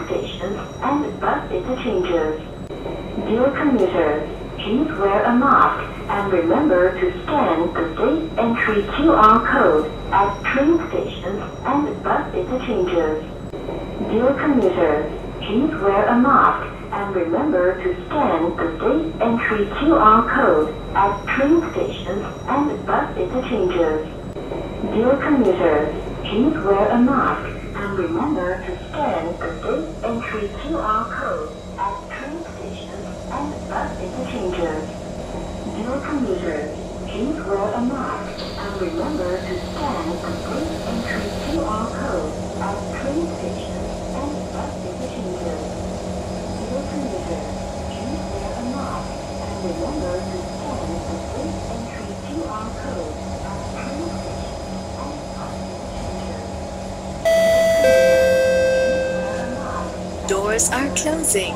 stations and bus interchanges. Dear commuters, please wear a mask and remember to scan the safe entry QR code at train stations and bus interchanges. Dear commuters, please wear a mask and remember to scan the safe entry QR code at train stations and bus interchanges. Dear commuters, please wear a mask and remember to scan the safe entry QR code at train stations and bus interchanges. Dear commuters, please wear a mask and remember to scan the safe entry QR code at train stations and bus interchanges. Dear commuters, please wear a mask and remember to scan the safe entry QR code at train stations and bus interchanges. Doors are closing.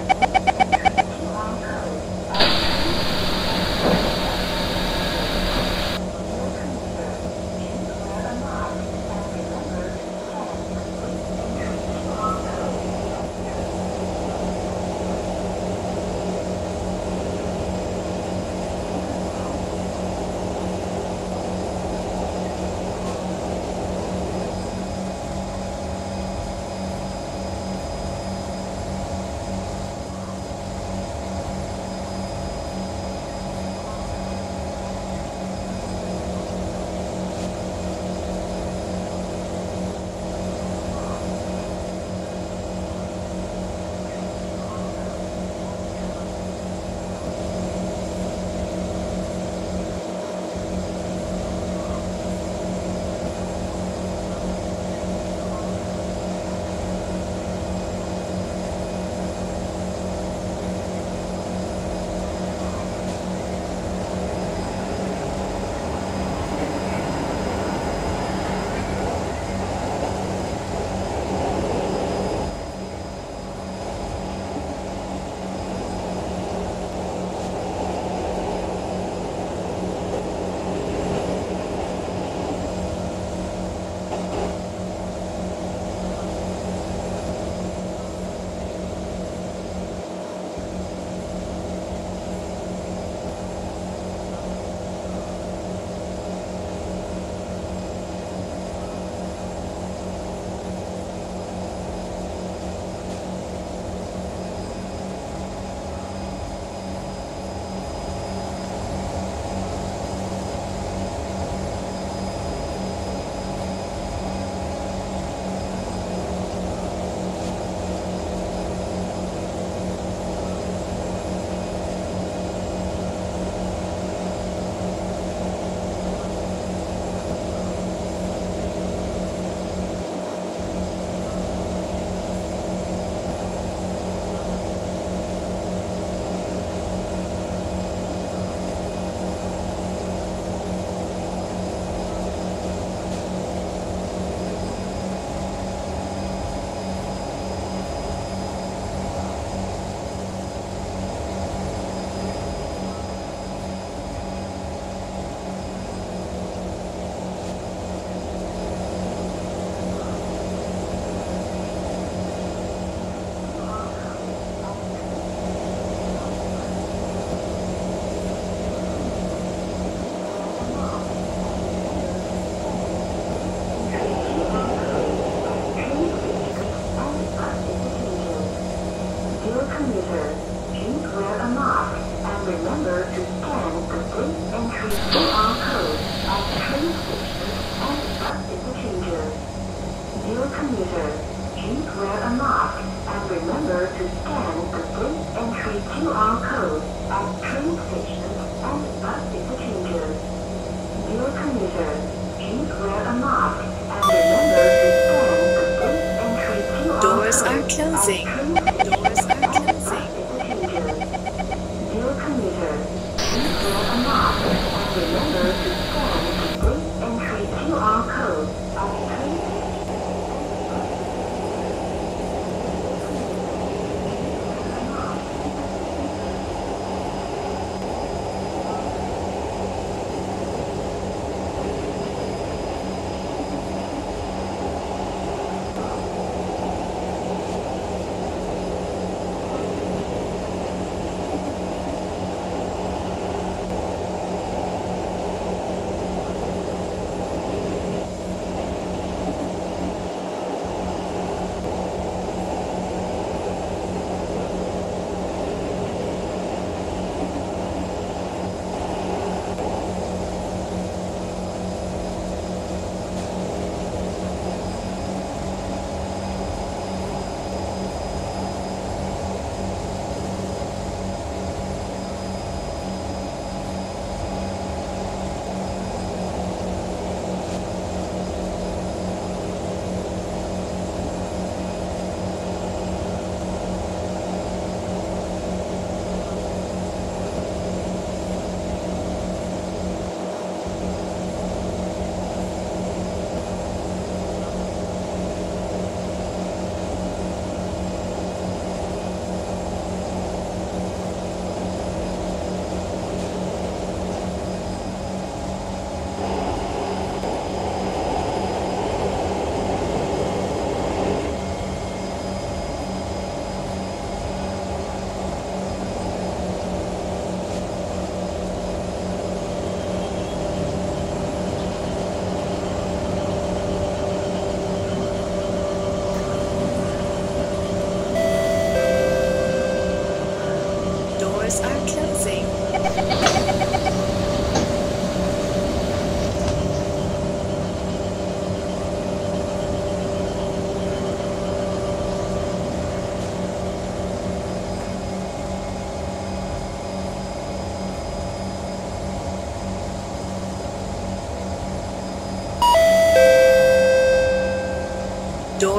Doors are closing. Doors are closing. Dear commuters, please wear a mask and remember to scan the gate entry QR code at train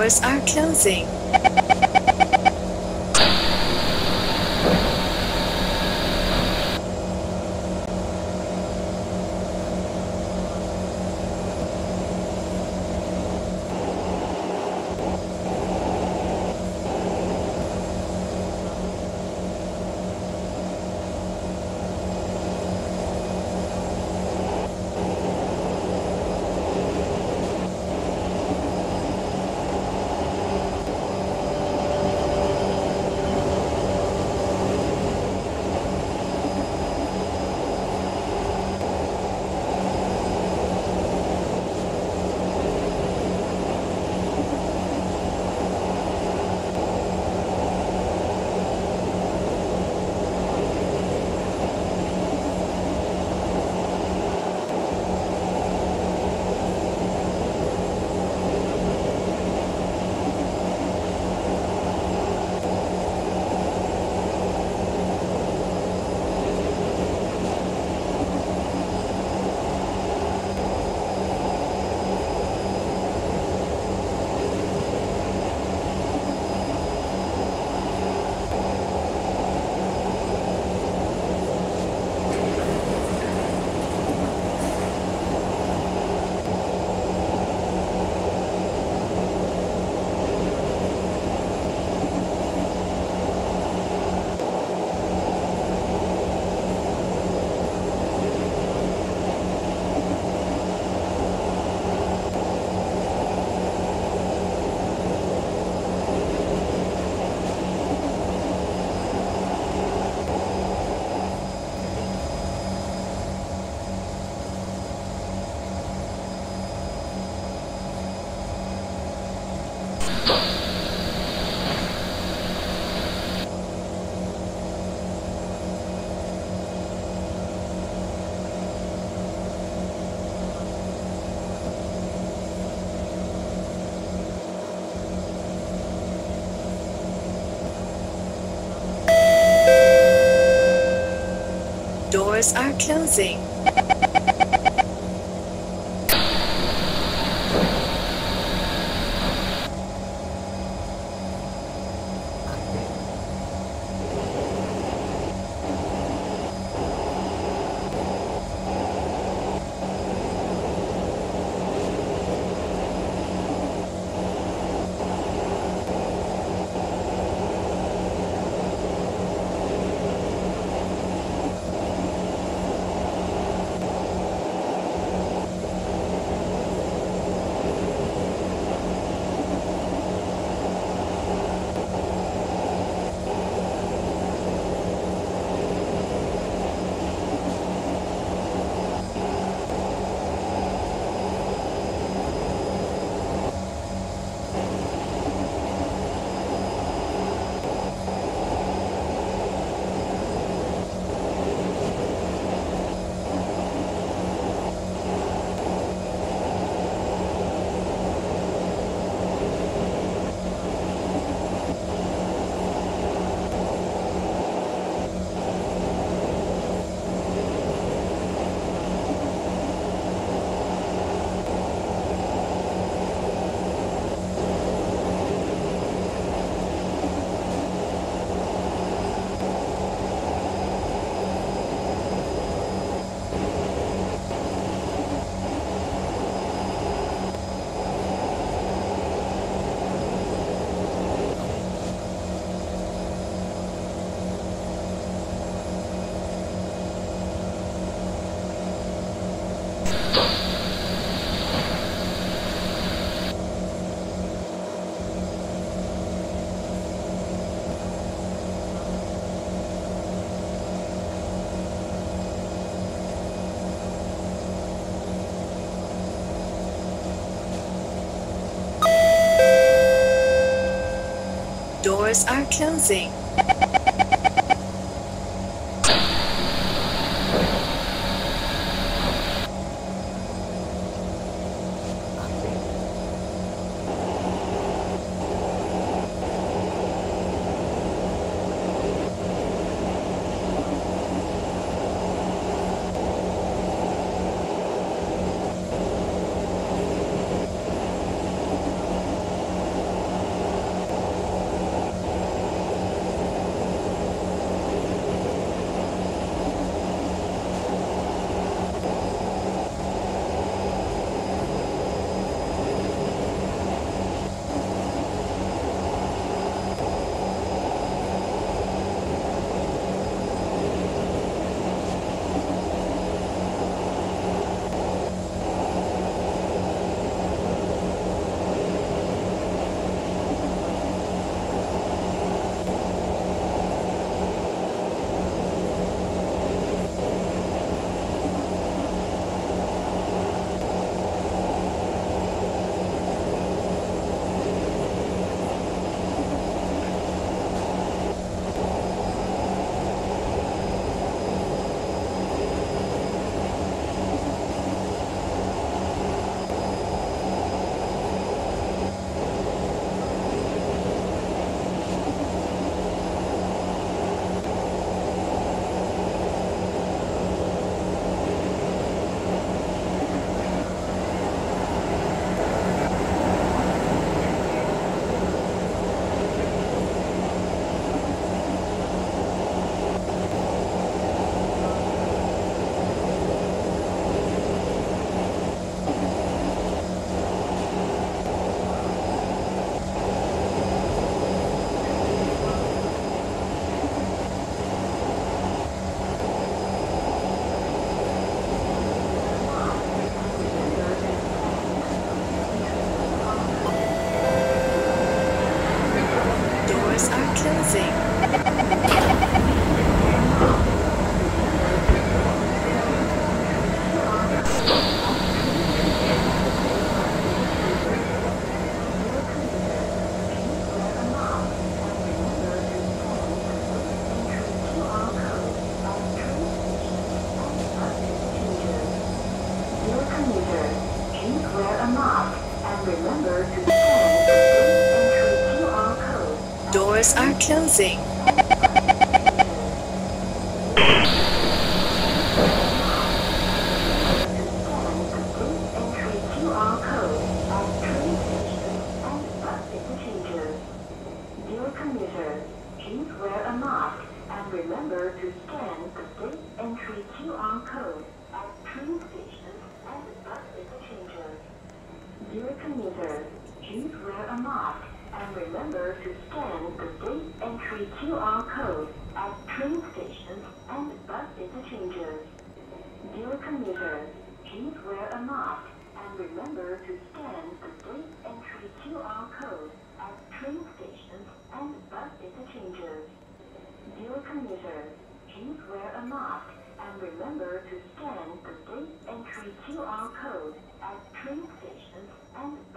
Doors are closing. Doors are closing. Doors are closing. please wear a mask and remember to scan the safe entry QR code. Doors are closing. Please wear a mask and remember to scan the safe entry QR code at train stations and bus interchanges. Dear commuters, please wear a mask and remember to scan the safe entry QR code at train stations and bus interchanges. Dear commuters, please wear a mask and remember to scan the safe entry QR code at train stations and bus interchanges. Dear commuters, please wear a mask and remember to scan the safe entry QR code at train stations and